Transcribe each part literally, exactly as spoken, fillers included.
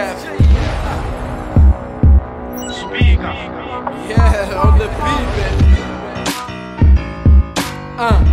yeah. Speeka. Yeah, on the beat, baby. Uh.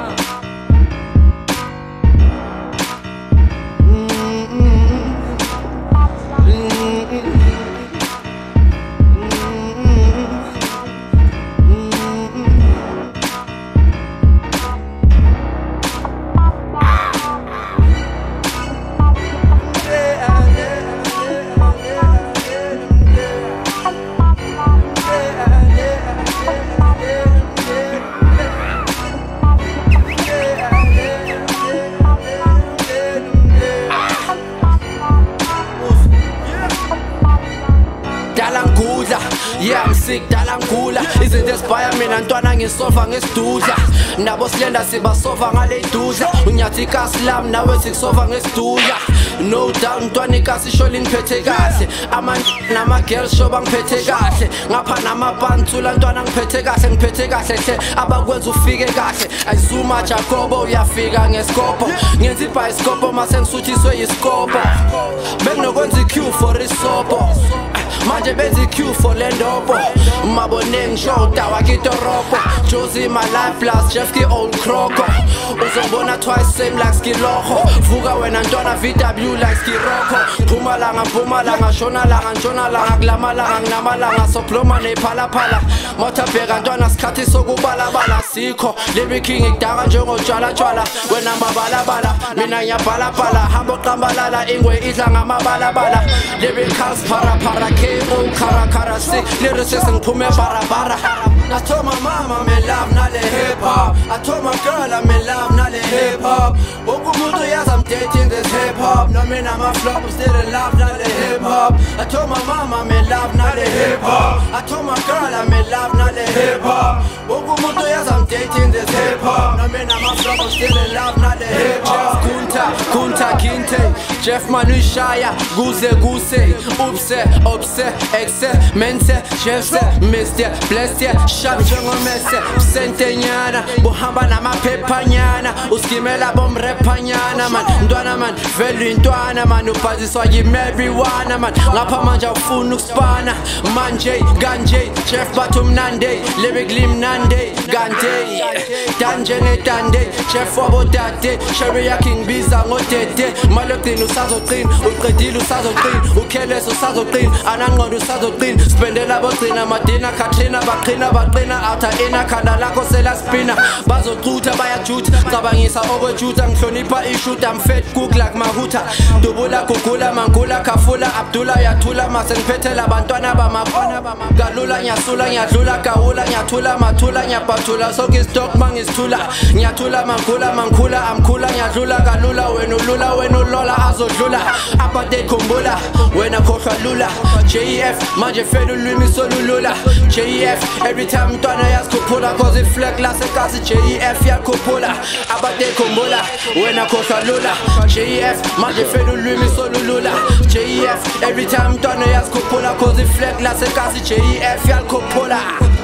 Yeah, I'm sick, dala ngigula. Izinto ezibhaya mina ntwana ngisofa ngesidudla. Nabo silenda sibasofa ngale dudla. Unyathi ikasi lami nawe sikusofa ngesidudla. No doubt ntwana ikasi isholi ngiphethe kahle. Ama nama girls show bangiphethe kahle. Ngapha namabhantula ntwana ngiphethe kahle, ngiphethe kahle hle. Abakwenza ufike kahle. Ayizuma Jacobo uyafika ngeskopo. Ngenza ibhayiskopo mase ngisuthiswe yiskopo. Benginokwenza i-Q for isopo. Manje benza i-Q for le ndobo. Mabone ngishoda wakidorobo. Josie my life plus Jeff ki old croco. Uzobona twice same like skiloho. Vuka wena ntwana V W like skiroko. Mpumalanga mpumalanga shonalanga ntshonalanga kulamalanga nginamalanga soploma nephalaphala. Motabheka ntwana sikhathi sokubalabala sikho. Libi king ikudaka njengotshwala tshwala. Wena mabalabala mina ngiyabhalabhala. Hambo qambalala ingwe idla ngamabalabala. Libi khas para para K O kara kara sick. Lyricist ngiphume bara bara. I told my mama I'm in love nale hip hop. I told my girl I'm in love nale hip hop. Woku mutu yes I'm dating this hip hop. No mean I'm a flop, I'm still in love nale hip hop. I told my mama I'm in love nale hip hop. I told my girl I'm in love nale hip hop. Woku mutu yes I'm dating this hip hop. No mean I'm a flop, I'm still in love nale hip hop. Jeff Kunta, Kunta Kinte, Jeff Manushaya, Guze Guse, Upse, Upse, Exe, Mense, Jeffse, Mister, Blessed, Shab Jongomese, Sentenyana, Buhamba Namapepa nyana, Uskimela Bomrepa nyana man, Ndwana man, Velu Ndwana man, Upaziswa Yimeviwana man, Ngapha manja ufuna ukuspana, Manje, Ganje, Jeff Batum Nande, Lyric Lim Nande, Gante, Danje Netande, Jeff Wabodate, Sharia King Biza Ngotete, Malopin usazoqin, uqedile usazoqin, ukheles usazoqin, anangqondo usazoqin, spendela bogcina madina Katrina baqina baqina atha ina khanda lakho selaspina, bazoqutha bayajutha, cabangisa okwejutha ngihlonipha ishuta mfet cook like mahuta, dubula gugula mangula khafula Abdullah yathula mase ngiphethe labantwana bamabona galula nyasula nyadlula gawula nyathula mathula nyabhathula sonke stock mangisithula nyathula mangula mangkhula amkhula nyadlula kalula wena ulula wena ulola azodlula apade khumbula wena khohlwa lula J E F manje fela ulwimi solulula J E F every time ntwana yasikhuphula cause iflag lasekasi J E F yakhuphula apade khumbula wena khohlwa lula J E F manje fela ulwimi solulula J E F every time ntwana yasikhuphula cause iflag lasekasi J E F yakhuphula.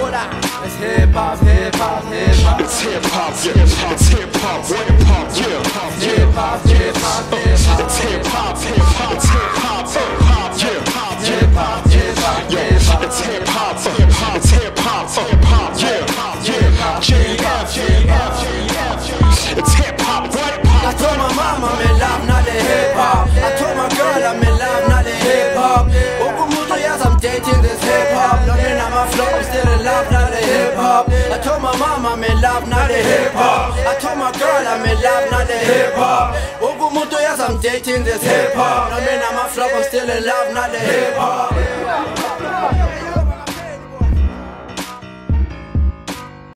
It's hip hop, hip hop, hip hop. It's hip hop, yeah. It's hip hop, hip hop, yeah. Hip hop, hip hop, hip hop. It's hip hop, hip hop. It's hip hop, hip hop, yeah. Hip hop, hip hop, hip hop. It's hip hop, hip hop. It's hip hop, hip hop, yeah. Yeah. J E F, J E F. It's hip hop, hip hop. I told my mama I'm in love, not the hip hop. I told my girl I'm in love, not the hip hop. Okumuto yes I'm dating this hip hop. No mean I'm a flop, I'm still in love, not the hip hop. I told my mama I'm in love, not the hip hop. I told my girl I'm in love, not the hip hop. Okumuto yes I'm dating this hip hop. No mean I'm a flop, I'm still in love, not the hip hop.